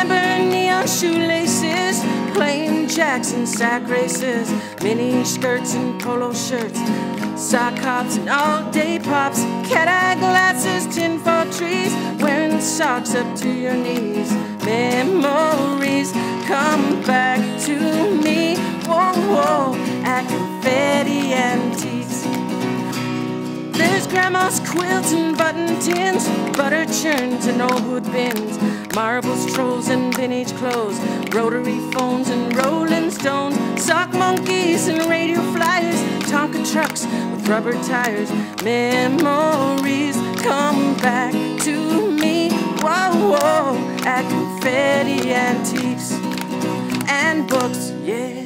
Remember neon shoelaces, plain jacks and sack races, mini skirts and polo shirts, sock hops and all-day pops, cat-eye glasses, tinfoil trees, wearing socks up to your knees. Memories come back to me, whoa, whoa, at Confetti Antiques. There's grandma's quilts and button tins, butter churns and old wood bins, marbles, trolls and vintage clothes, rotary phones and rolling stones, sock monkeys and radio flyers, Tonka trucks with rubber tires. Memories come back to me, whoa, whoa, at Confetti Antiques and Books, yeah.